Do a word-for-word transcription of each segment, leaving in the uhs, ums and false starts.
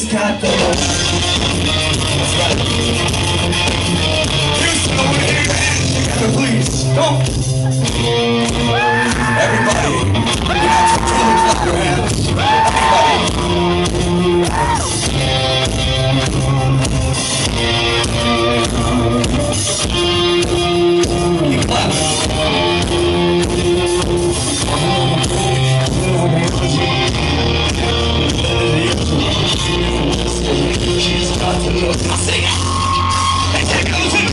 She's got the love. That's right. Houston, I want to hear your hands together, please. Come on. Everybody, you have to truly clap your hands. Everybody. You clap. She's got the look. I'll sing it. And take a look.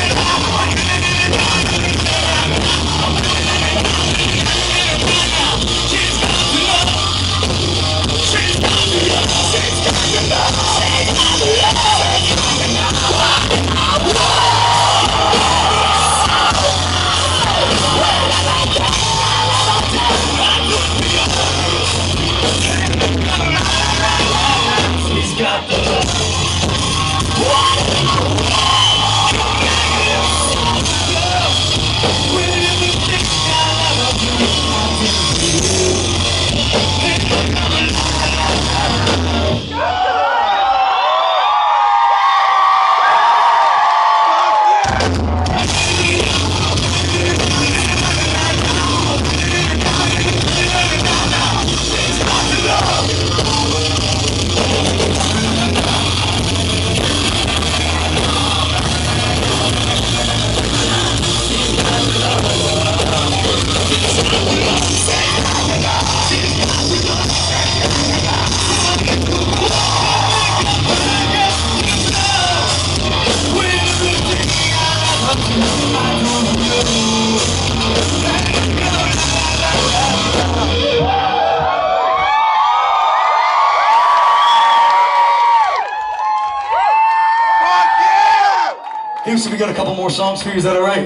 Houston, we got a couple more songs for you, is that alright?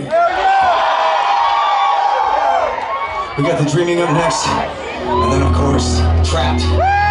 We got the Dreaming up next, and then of course, Trapped.